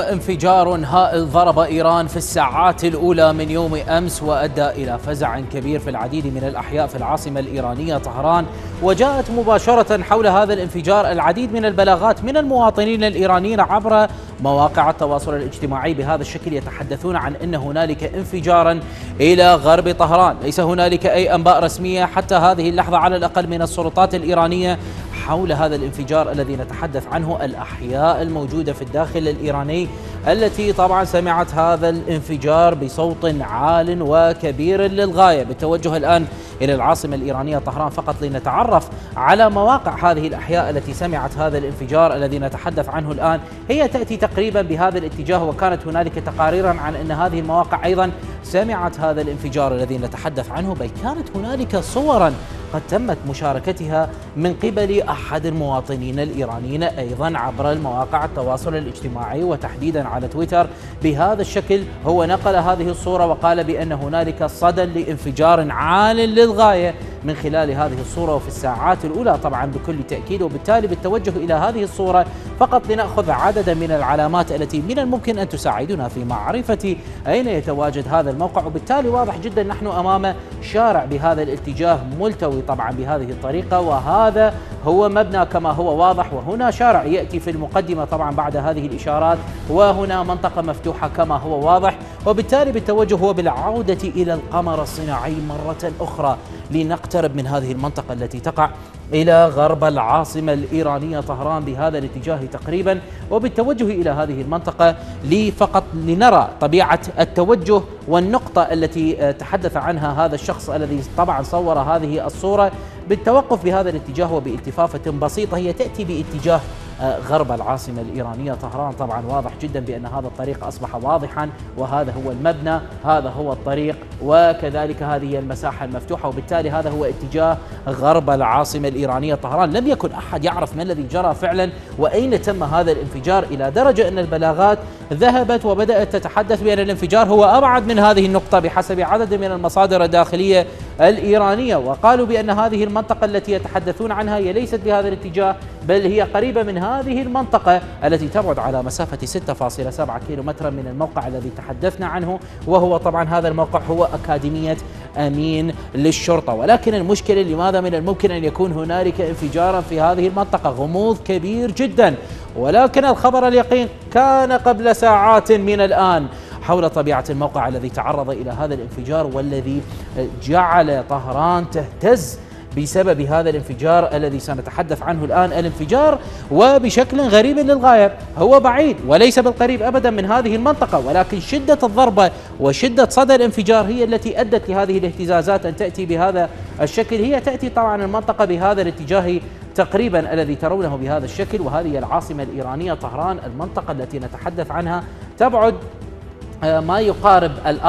انفجار هائل ضرب إيران في الساعات الأولى من يوم أمس وأدى إلى فزع كبير في العديد من الأحياء في العاصمة الإيرانية طهران. وجاءت مباشرة حول هذا الانفجار العديد من البلاغات من المواطنين الإيرانيين عبر مواقع التواصل الاجتماعي بهذا الشكل، يتحدثون عن أن هنالك انفجارا إلى غرب طهران. ليس هنالك أي أنباء رسمية حتى هذه اللحظة على الأقل من السلطات الإيرانية حول هذا الانفجار الذي نتحدث عنه. الأحياء الموجودة في الداخل الإيراني التي طبعا سمعت هذا الانفجار بصوت عال وكبير للغاية. بالتوجه الآن إلى العاصمة الإيرانية طهران فقط لنتعرف على مواقع هذه الأحياء التي سمعت هذا الانفجار الذي نتحدث عنه الآن. هي تأتي تقريبا بهذا الاتجاه، وكانت هنالك تقاريرا عن أن هذه المواقع أيضا سمعت هذا الانفجار الذي نتحدث عنه، بل كانت هنالك صورا قد تمت مشاركتها من قبل أحد المواطنين الإيرانيين أيضا عبر المواقع التواصل الاجتماعي وتحديدا على تويتر بهذا الشكل. هو نقل هذه الصورة وقال بأن هنالك صدى لانفجار عال للغاية من خلال هذه الصورة وفي الساعات الأولى طبعا بكل تأكيد. وبالتالي بالتوجه إلى هذه الصورة فقط لنأخذ عددا من العلامات التي من الممكن أن تساعدنا في معرفة أين يتواجد هذا الموقع. وبالتالي واضح جدا نحن أمام شارع بهذا الاتجاه ملتوي طبعا بهذه الطريقة، وهذا هو مبنى كما هو واضح، وهنا شارع يأتي في المقدمة طبعا بعد هذه الإشارات، وهنا منطقة مفتوحة كما هو واضح. وبالتالي بالتوجه هو بالعودة إلى القمر الصناعي مرة أخرى لنقترب من هذه المنطقة التي تقع إلى غرب العاصمة الإيرانية طهران بهذا الاتجاه تقريبا، وبالتوجه إلى هذه المنطقة فقط لنرى طبيعة التوجه والنقطة التي تحدث عنها هذا الشخص الذي طبعا صور هذه الصورة. بالتوقف بهذا الاتجاه وبالتفافة بسيطة هي تأتي باتجاه غرب العاصمة الإيرانية طهران. طبعا واضح جدا بأن هذا الطريق أصبح واضحا، وهذا هو المبنى، هذا هو الطريق، وكذلك هذه المساحة المفتوحة، وبالتالي هذا هو اتجاه غرب العاصمة الإيرانية طهران. لم يكن أحد يعرف ما الذي جرى فعلا وأين تم هذا الانفجار، إلى درجة أن البلاغات ذهبت وبدأت تتحدث بأن الانفجار هو أبعد من هذه النقطة بحسب عدد من المصادر الداخلية الإيرانية، وقالوا بأن هذه المنطقة التي يتحدثون عنها هي ليست بهذا الاتجاه بل هي قريبة من هذه المنطقة التي تبعد على مسافة 6.7 كيلومترا من الموقع الذي تحدثنا عنه، وهو طبعا هذا الموقع هو أكاديمية أمين للشرطة. ولكن المشكلة لماذا من الممكن أن يكون هنالك انفجارا في هذه المنطقة؟ غموض كبير جدا، ولكن الخبر اليقين كان قبل ساعات من الآن حول طبيعة الموقع الذي تعرض إلى هذا الانفجار والذي جعل طهران تهتز بسبب هذا الانفجار الذي سنتحدث عنه الآن. الانفجار وبشكل غريب للغاية هو بعيد وليس بالقريب أبدا من هذه المنطقة، ولكن شدة الضربة وشدة صدى الانفجار هي التي أدت لهذه الاهتزازات أن تأتي بهذا الشكل. هي تأتي طبعا المنطقة بهذا الاتجاه تقريبا الذي ترونه بهذا الشكل، وهذه العاصمة الإيرانية طهران. المنطقة التي نتحدث عنها تبعد ما يقارب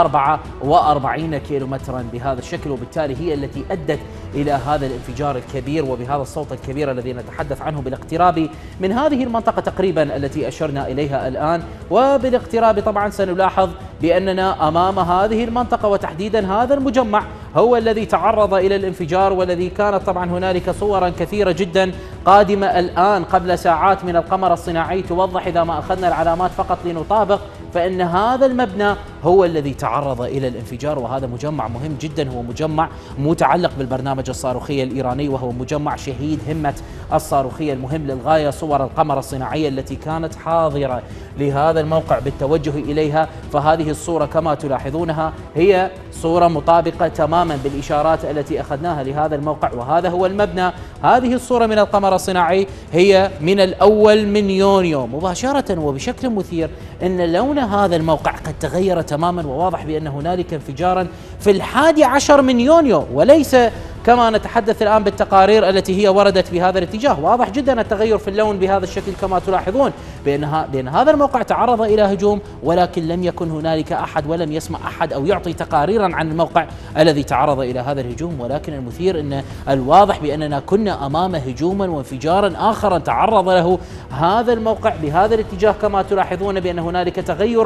44 كيلومترا بهذا الشكل، وبالتالي هي التي أدت إلى هذا الانفجار الكبير وبهذا الصوت الكبير الذي نتحدث عنه بالاقتراب من هذه المنطقة تقريبا التي أشرنا إليها الآن. وبالاقتراب طبعا سنلاحظ بأننا أمام هذه المنطقة، وتحديدا هذا المجمع هو الذي تعرض إلى الانفجار، والذي كانت طبعا هنالك صورا كثيرة جدا قادمة الآن قبل ساعات من القمر الصناعي توضح، إذا ما أخذنا العلامات فقط لنطابق، فإن هذا المبنى هو الذي تعرض إلى الانفجار. وهذا مجمع مهم جدا، هو مجمع متعلق بالبرنامج الصاروخي الإيراني، وهو مجمع شهيد همة الصاروخية المهم للغاية. صور القمر الصناعية التي كانت حاضرة لهذا الموقع بالتوجه إليها، فهذه الصورة كما تلاحظونها هي صورة مطابقة تماما بالإشارات التي أخذناها لهذا الموقع، وهذا هو المبنى. هذه الصورة من القمر الصناعي هي من الأول من يونيو مباشرة، وبشكل مثير أن لون هذا الموقع قد تغير تماما، وواضح بأن هنالك انفجارا في 11 من يونيو وليس كما نتحدث الآن بالتقارير التي هي وردت بهذا الاتجاه. واضح جدا التغير في اللون بهذا الشكل كما تلاحظون بأن هذا الموقع تعرض إلى هجوم، ولكن لم يكن هنالك أحد ولم يسمع أحد أو يعطي تقاريرا عن الموقع الذي تعرض إلى هذا الهجوم. ولكن المثير أن الواضح بأننا كنا أمام هجوما وانفجارا آخر تعرض له هذا الموقع بهذا الاتجاه، كما تلاحظون بأن هنالك تغيرا في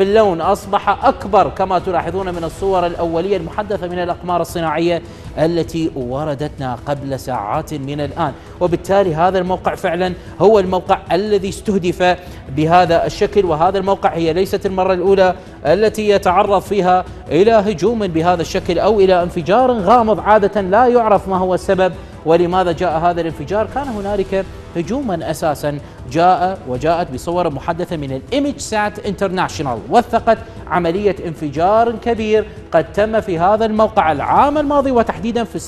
في اللون أصبح أكبر كما تلاحظون من الصور الأولية المحدثة من الأقمار الصناعية التي وردتنا قبل ساعات من الآن. وبالتالي هذا الموقع فعلا هو الموقع الذي استهدف بهذا الشكل، وهذا الموقع هي ليست المرة الأولى التي يتعرض فيها إلى هجوم بهذا الشكل أو إلى انفجار غامض عادة لا يعرف ما هو السبب ولماذا جاء هذا الانفجار. كان هنالك هجوما أساسا وجاءت بصور محدثة من الإيمج سات انترناشونال، وثقت عملية انفجار كبير قد تم في هذا الموقع العام الماضي، وتحديدا في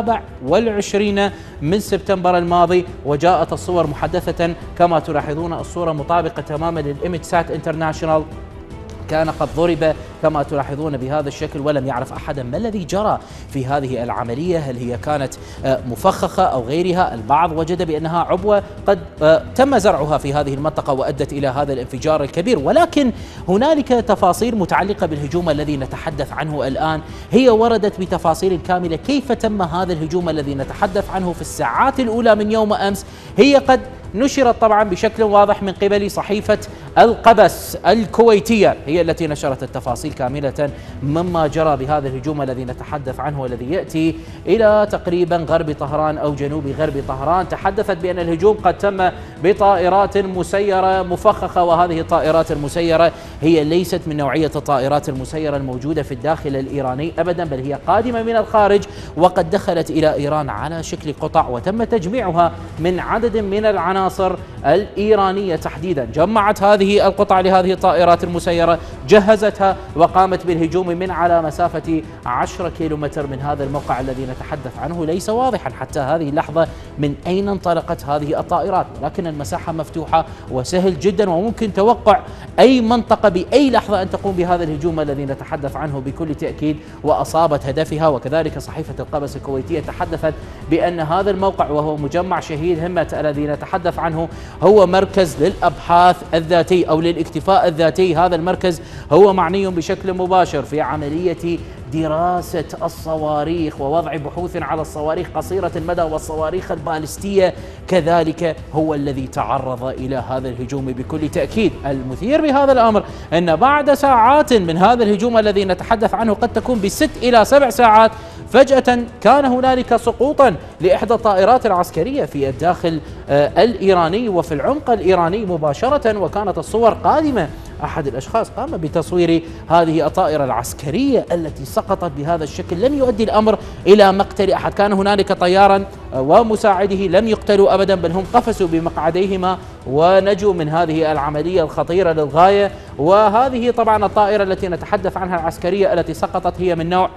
27 من سبتمبر الماضي. وجاءت الصور محدثة كما تلاحظون، الصورة مطابقة تماما للإيمج سات انترناشونال، كان قد ضرب كما تلاحظون بهذا الشكل، ولم يعرف أحدا ما الذي جرى في هذه العملية، هل هي كانت مفخخة أو غيرها. البعض وجد بأنها عبوة قد تم زرعها في هذه المنطقة وأدت إلى هذا الانفجار الكبير، ولكن هنالك تفاصيل متعلقة بالهجوم الذي نتحدث عنه الآن، هي وردت بتفاصيل كاملة. كيف تم هذا الهجوم الذي نتحدث عنه في الساعات الأولى من يوم أمس؟ هي قد نشرت طبعا بشكل واضح من قبل صحيفة القبس الكويتية، هي التي نشرت التفاصيل كاملة مما جرى بهذا الهجوم الذي نتحدث عنه، والذي يأتي إلى تقريبا غرب طهران أو جنوب غرب طهران. تحدثت بأن الهجوم قد تم بطائرات مسيرة مفخخة، وهذه الطائرات المسيرة هي ليست من نوعية الطائرات المسيرة الموجودة في الداخل الإيراني أبدا، بل هي قادمة من الخارج وقد دخلت إلى إيران على شكل قطع، وتم تجميعها من عدد من العناصر الإيرانية تحديدا. جمعت هذه القطع لهذه الطائرات المسيرة، جهزتها وقامت بالهجوم من على مسافة 10 كيلومتر من هذا الموقع الذي نتحدث عنه. ليس واضحا حتى هذه اللحظة من أين انطلقت هذه الطائرات، ولكن المساحة مفتوحة وسهل جدا، وممكن توقع أي منطقة بأي لحظة أن تقوم بهذا الهجوم الذي نتحدث عنه بكل تأكيد، وأصابت هدفها. وكذلك صحيفة القبس الكويتية تحدثت بأن هذا الموقع وهو مجمع شهيد همة الذي نتحدث عنه هو مركز للأبحاث الذاتي أو للاكتفاء الذاتي. هذا المركز هو معني بشكل مباشر في عملية دراسة الصواريخ ووضع بحوث على الصواريخ قصيرة المدى والصواريخ البالستية، كذلك هو الذي تعرض إلى هذا الهجوم بكل تأكيد. المثير بهذا الأمر أن بعد ساعات من هذا الهجوم الذي نتحدث عنه، قد تكون ب6 إلى 7 ساعات، فجأة كان هنالك سقوطا لإحدى الطائرات العسكرية في الداخل الإيراني وفي العمق الإيراني مباشرة، وكانت الصور قادمة. أحد الأشخاص قام بتصوير هذه الطائرة العسكرية التي سقطت بهذا الشكل. لم يؤدي الأمر إلى مقتل أحد، كان هنالك طيارا ومساعده لم يقتلوا أبدا، بل هم قفزوا بمقعديهما ونجوا من هذه العملية الخطيرة للغاية. وهذه طبعا الطائرة التي نتحدث عنها العسكرية التي سقطت هي من نوع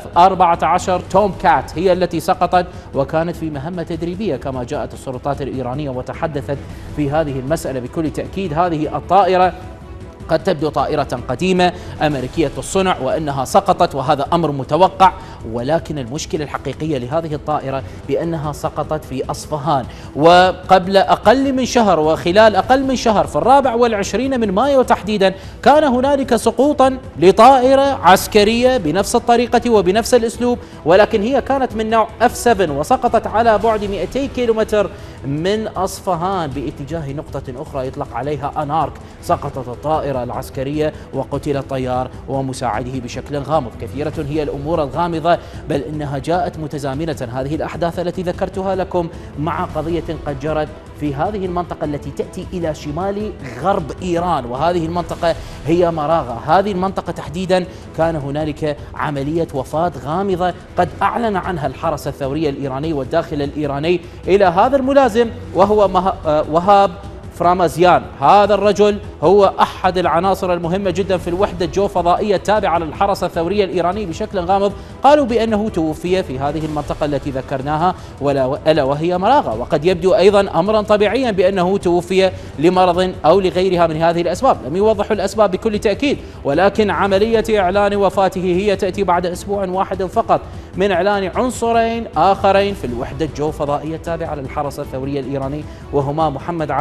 F-14 توم كات، هي التي سقطت وكانت في مهمة تدريبية كما جاءت السلطات الإيرانية وتحدثت في هذه المسألة بكل تأكيد. هذه الطائرة قد تبدو طائرة قديمة أمريكية الصنع وأنها سقطت، وهذا أمر متوقع، ولكن المشكلة الحقيقية لهذه الطائرة بأنها سقطت في أصفهان، وقبل أقل من شهر وخلال أقل من شهر في 24 من مايو تحديدا كان هنالك سقوطا لطائرة عسكرية بنفس الطريقة وبنفس الأسلوب، ولكن هي كانت من نوع F7 وسقطت على بعد 200 كيلومتر من أصفهان باتجاه نقطة أخرى يطلق عليها أنارك. سقطت الطائرة العسكرية وقتل الطيار ومساعده بشكل غامض. كثيرة هي الأمور الغامضة، بل إنها جاءت متزامنة هذه الأحداث التي ذكرتها لكم مع قضية قد جرت في هذه المنطقة التي تأتي إلى شمال غرب إيران، وهذه المنطقة هي مراغة. هذه المنطقة تحديدا كان هنالك عملية وفاة غامضة قد أعلن عنها الحرس الثوري الإيراني والداخل الإيراني إلى هذا الملازم، وهو وهاب فرامزيان. هذا الرجل هو أحد العناصر المهمة جدا في الوحدة الجوفضائية التابعة للحرس الثوري الإيراني بشكل غامض. قالوا بأنه توفي في هذه المنطقة التي ذكرناها ألا وهي مراغة، وقد يبدو أيضا أمرا طبيعيا بأنه توفي لمرض أو لغيرها من هذه الأسباب. لم يوضحوا الأسباب بكل تأكيد، ولكن عملية إعلان وفاته هي تأتي بعد أسبوع واحد فقط من إعلان عنصرين آخرين في الوحدة الجوفضائية التابعة للحرس الثوري الإيراني، وهما محمد عبدوس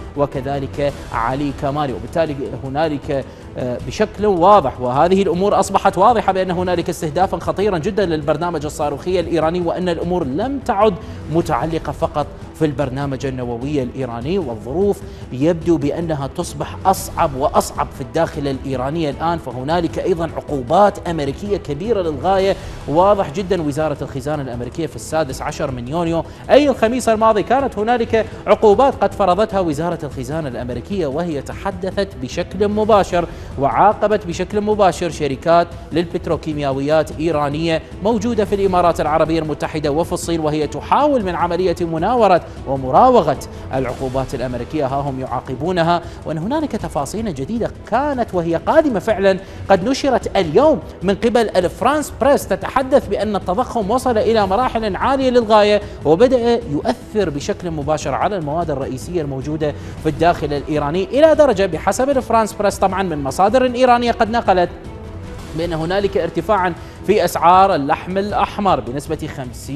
وكذلك علي كمالي. وبالتالي هنالك بشكل واضح، وهذه الأمور أصبحت واضحة، بأن هنالك استهدافا خطيرا جدا للبرنامج الصاروخي الإيراني، وأن الأمور لم تعد متعلقة فقط في البرنامج النووي الإيراني. والظروف يبدو بأنها تصبح أصعب وأصعب في الداخل الإيراني الآن، فهنالك أيضا عقوبات أمريكية كبيرة للغاية. واضح جدا وزارة الخزانة الأمريكية في 16 من يونيو أي الخميس الماضي كانت هنالك عقوبات قد فرضتها وزارة الخزانة الأمريكية، وهي تحدثت بشكل مباشر وعاقبت بشكل مباشر شركات للبتروكيماويات إيرانية موجودة في الإمارات العربية المتحدة وفي الصين، وهي تحاول من عملية مناورة ومراوغة العقوبات الأمريكية. ها هم يعاقبونها، وأن هنالك تفاصيل جديدة كانت وهي قادمة فعلا قد نشرت اليوم من قبل الفرانس بريس، تتحدث بأن التضخم وصل إلى مراحل عالية للغاية وبدأ يؤثر بشكل مباشر على المواد الرئيسية الموجودة في الداخل الإيراني، إلى درجة بحسب الفرانس بريس طبعا من مصادر إيرانية قد نقلت بأن هنالك ارتفاعا في أسعار اللحم الأحمر بنسبة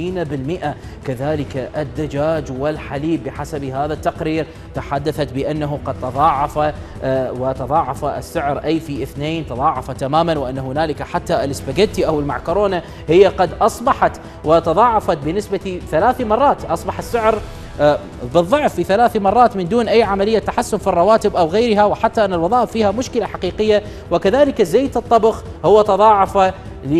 50%، كذلك الدجاج والحليب بحسب هذا التقرير تحدثت بأنه قد تضاعف وتضاعف السعر أي في 2 تضاعف تماما، وأن هنالك حتى الاسباجيتي أو المعكرونة هي قد أصبحت وتضاعفت بنسبة 3 مرات، أصبح السعر بالضعف في 3 مرات من دون أي عملية تحسن في الرواتب أو غيرها، وحتى أن الوظائف فيها مشكلة حقيقية. وكذلك زيت الطبخ هو تضاعف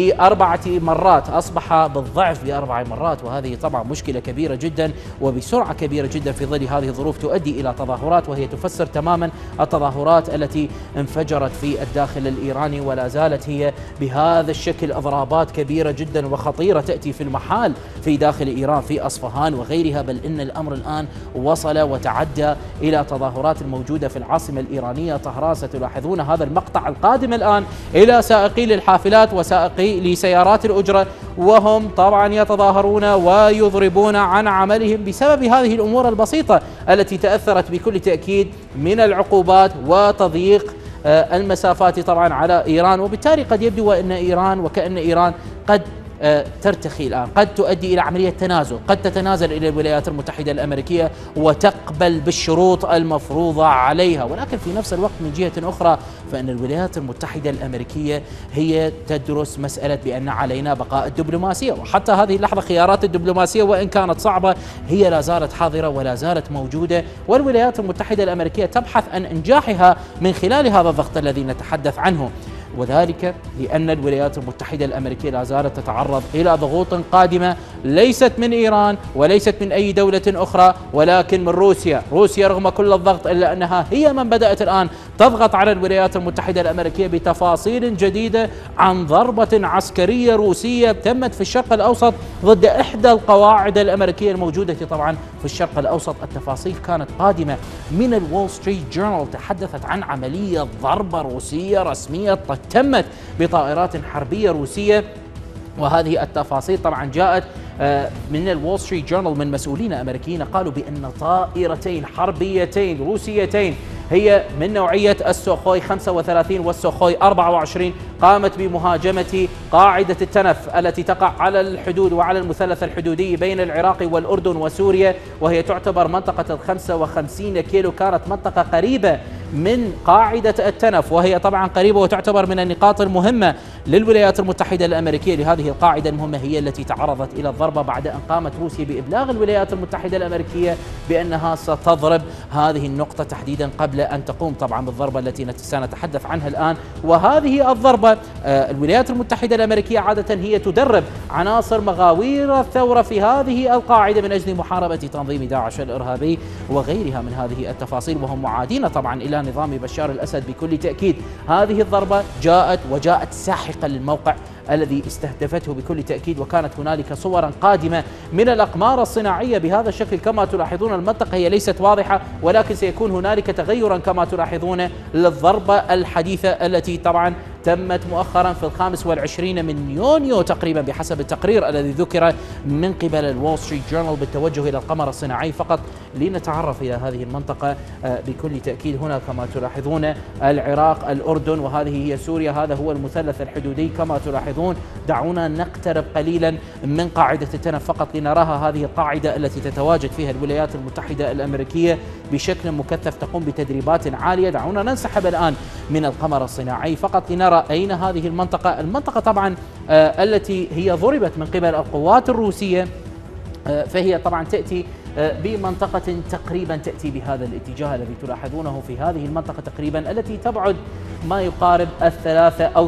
ل4 مرات، أصبح بالضعف ب4 مرات، وهذه طبعا مشكلة كبيرة جدا وبسرعة كبيرة جدا في ظل هذه الظروف تؤدي إلى تظاهرات، وهي تفسر تماما التظاهرات التي انفجرت في الداخل الإيراني ولا زالت هي بهذا الشكل. إضرابات كبيرة جدا وخطيرة تأتي في المحال في داخل إيران في أصفهان وغيرها، بل إن الأمر الآن وصل وتعدى إلى تظاهرات الموجودة في العاصمة الإيرانية طهران. ستلاحظون هذا المقطع القادم الآن إلى سائقي للحافلات وسائقي لسيارات الأجرة، وهم طبعا يتظاهرون ويضربون عن عملهم بسبب هذه الأمور البسيطة التي تأثرت بكل تأكيد من العقوبات وتضييق المسافات طبعا على إيران. وبالتالي قد يبدو وكأن إيران قد ترتخي الآن، قد تؤدي إلى عملية تنازل، قد تتنازل إلى الولايات المتحدة الأمريكية وتقبل بالشروط المفروضة عليها. ولكن في نفس الوقت من جهة أخرى فإن الولايات المتحدة الأمريكية هي تدرس مسألة بأن علينا بقاء الدبلوماسية، وحتى هذه اللحظة خيارات الدبلوماسية وإن كانت صعبة هي لا زالت حاضرة ولا زالت موجودة، والولايات المتحدة الأمريكية تبحث عن إنجاحها من خلال هذا الضغط الذي نتحدث عنه، وذلك لأن الولايات المتحدة الأمريكية لا زالت تتعرض إلى ضغوط قادمة ليست من إيران وليست من أي دولة أخرى ولكن من روسيا. روسيا رغم كل الضغط إلا أنها هي من بدأت الآن تضغط على الولايات المتحدة الأمريكية بتفاصيل جديدة عن ضربة عسكرية روسية تمت في الشرق الأوسط ضد إحدى القواعد الأمريكية الموجودة طبعا في الشرق الأوسط. التفاصيل كانت قادمة من الول ستريت جورنال، تحدثت عن عملية ضربة روسية رسمية تمت بطائرات حربية روسية، وهذه التفاصيل طبعا جاءت من الول ستريت جورنال من مسؤولين أمريكيين قالوا بأن طائرتين حربيتين روسيتين هي من نوعية السوخوي 35 والسوخوي 24 قامت بمهاجمة قاعدة التنف التي تقع على الحدود وعلى المثلث الحدودي بين العراق والأردن وسوريا، وهي تعتبر منطقة 55 كيلو، كانت منطقة قريبة من قاعدة التنف، وهي طبعا قريبة وتعتبر من النقاط المهمة للولايات المتحدة الأمريكية. لهذه القاعدة المهمة هي التي تعرضت إلى الضربة بعد أن قامت روسيا بإبلاغ الولايات المتحدة الأمريكية بأنها ستضرب هذه النقطة تحديدا قبل أن تقوم طبعا بالضربة التي سنتحدث عنها الآن. وهذه الضربة الولايات المتحدة الأمريكية عادة هي تدرب عناصر مغاوير الثورة في هذه القاعدة من أجل محاربة تنظيم داعش الإرهابي وغيرها من هذه التفاصيل، وهم معادين طبعا إلى نظام بشار الأسد بكل تأكيد. هذه الضربة جاءت ساحقا للموقع الذي استهدفته بكل تأكيد، وكانت هنالك صورا قادمة من الأقمار الصناعية بهذا الشكل. كما تلاحظون المنطقة هي ليست واضحة، ولكن سيكون هنالك تغيرا كما تلاحظون للضربة الحديثة التي طبعا تمت مؤخرا في 25 من يونيو تقريبا بحسب التقرير الذي ذكر من قبل الول ستريت جورنال بالتوجه إلى القمر الصناعي. فقط لنتعرف إلى هذه المنطقة بكل تأكيد، هنا كما تلاحظون العراق، الأردن، وهذه هي سوريا، هذا هو المثلث الحدودي كما تلاحظون. دعونا نقترب قليلا من قاعدة التنف فقط لنراها. هذه القاعدة التي تتواجد فيها الولايات المتحدة الأمريكية بشكل مكثف، تقوم بتدريبات عالية. دعونا ننسحب الآن من القمر الصناعي فقط لنرى أين هذه المنطقة. المنطقة طبعا التي هي ضربت من قبل القوات الروسية، فهي طبعا تأتي بمنطقة تقريبا تأتي بهذا الاتجاه الذي تلاحظونه في هذه المنطقة تقريبا، التي تبعد ما يقارب 3 أو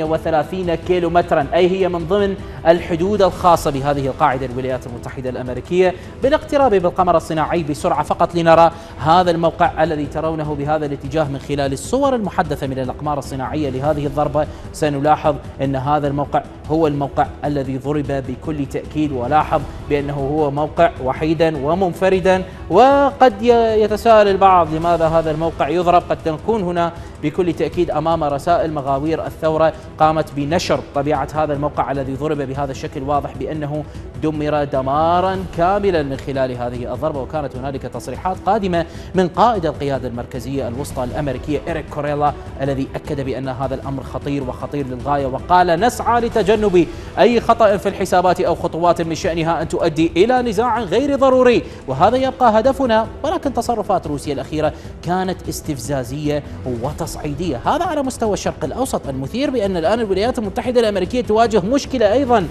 38 كيلو مترا، أي هي من ضمن الحدود الخاصة بهذه القاعدة الولايات المتحدة الأمريكية. بالاقتراب بالقمر الصناعي بسرعة فقط لنرى هذا الموقع الذي ترونه بهذا الاتجاه من خلال الصور المحدثة من الأقمار الصناعية لهذه الضربة، سنلاحظ أن هذا الموقع هو الموقع الذي ضرب بكل تأكيد. ولاحظ بأنه هو موقع وحيدا ومنفردا، وقد يتساءل البعض لماذا هذا الموقع يضرب. قد تكون هنا بكل تأكيد أمام رسائل مغاوير الثورة قامت بنشر طبيعة هذا الموقع الذي ضرب بهذا الشكل. واضح بأنه دمر دمارا كاملا من خلال هذه الضربة. وكانت هنالك تصريحات قادمة من قائد القيادة المركزية الوسطى الأمريكية إريك كوريلا، الذي أكد بأن هذا الأمر خطير وخطير للغاية، وقال نسعى لتجنب أي خطأ في الحسابات أو خطوات من شأنها أن تؤدي إلى نزاع غير ضروري، وهذا يبقى هدفنا. ولكن تصرفات روسيا الأخيرة كانت استفزازية وتصعيدية، هذا على مستوى الشرق الأوسط. المثير بأن الآن الولايات المتحدة الأمريكية تواجه مشكلة أيضا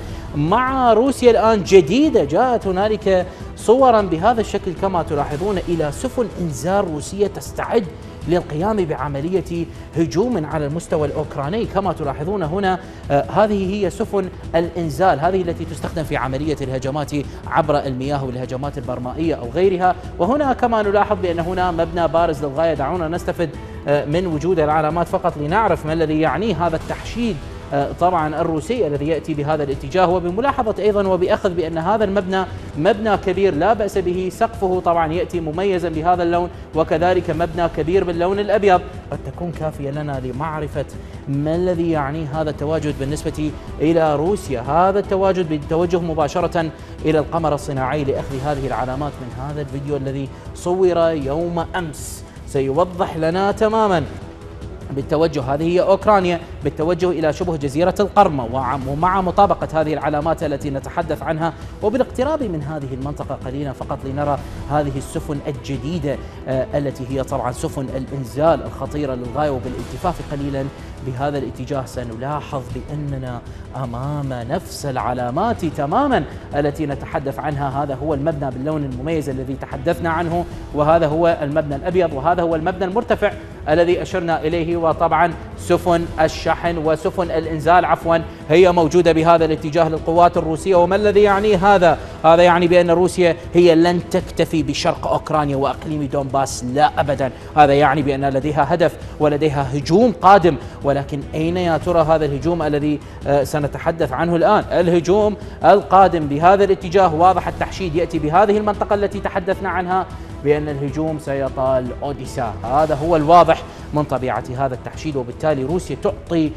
مع روسيا الآن جديدة. جاءت هنالك صورا بهذا الشكل كما تلاحظون إلى سفن إنزال روسية تستعد للقيام بعملية هجوم على المستوى الأوكراني. كما تلاحظون هنا هذه هي سفن الإنزال، هذه التي تستخدم في عملية الهجمات عبر المياه والهجمات البرمائية أو غيرها. وهنا كما نلاحظ بأن هنا مبنى بارز للغاية. دعونا نستفد من وجود العلامات فقط لنعرف ما الذي يعنيه هذا التحشيد طبعا الروسي الذي يأتي بهذا الاتجاه. وبملاحظة أيضا وبأخذ بأن هذا المبنى مبنى كبير لا بأس به، سقفه طبعا يأتي مميزا بهذا اللون، وكذلك مبنى كبير باللون الأبيض. قد تكون كافية لنا لمعرفة ما الذي يعنيه هذا التواجد بالنسبة إلى روسيا. هذا التواجد بالتوجه مباشرة إلى القمر الصناعي لأخذ هذه العلامات من هذا الفيديو الذي صور يوم أمس سيوضح لنا تماما بالتوجه. هذه هي أوكرانيا بالتوجه إلى شبه جزيرة القرم، ومع مطابقة هذه العلامات التي نتحدث عنها. وبالاقتراب من هذه المنطقة قليلا فقط لنرى هذه السفن الجديدة التي هي طبعا سفن الإنزال الخطيرة للغاية. وبالالتفاف قليلا بهذا الاتجاه سنلاحظ بأننا أمام نفس العلامات تماما التي نتحدث عنها. هذا هو المبنى باللون المميز الذي تحدثنا عنه، وهذا هو المبنى الأبيض، وهذا هو المبنى المرتفع الذي أشرنا إليه. وطبعا سفن الشحن وسفن الإنزال هي موجودة بهذا الاتجاه للقوات الروسية. وما الذي يعنيه هذا؟ هذا يعني بأن روسيا هي لن تكتفي بشرق أوكرانيا وأقليم دونباس، لا أبدا. هذا يعني بأن لديها هدف ولديها هجوم قادم. ولكن أين يا ترى هذا الهجوم الذي سنتحدث عنه الآن؟ الهجوم القادم بهذا الاتجاه واضح التحشيد يأتي بهذه المنطقة التي تحدثنا عنها بأن الهجوم سيطال أوديسا. هذا هو الواضح من طبيعة هذا التحشيد. وبالتالي روسيا تعطي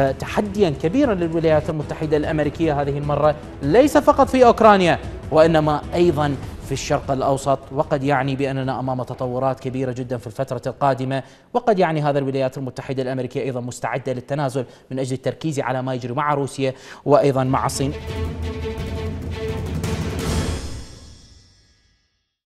تحديا كبيرا للولايات المتحدة الأمريكية هذه المرة، ليس فقط في أوكرانيا وإنما أيضا في الشرق الأوسط. وقد يعني بأننا أمام تطورات كبيرة جدا في الفترة القادمة. وقد يعني هذا الولايات المتحدة الأمريكية أيضا مستعدة للتنازل من أجل التركيز على ما يجري مع روسيا وأيضا مع الصين.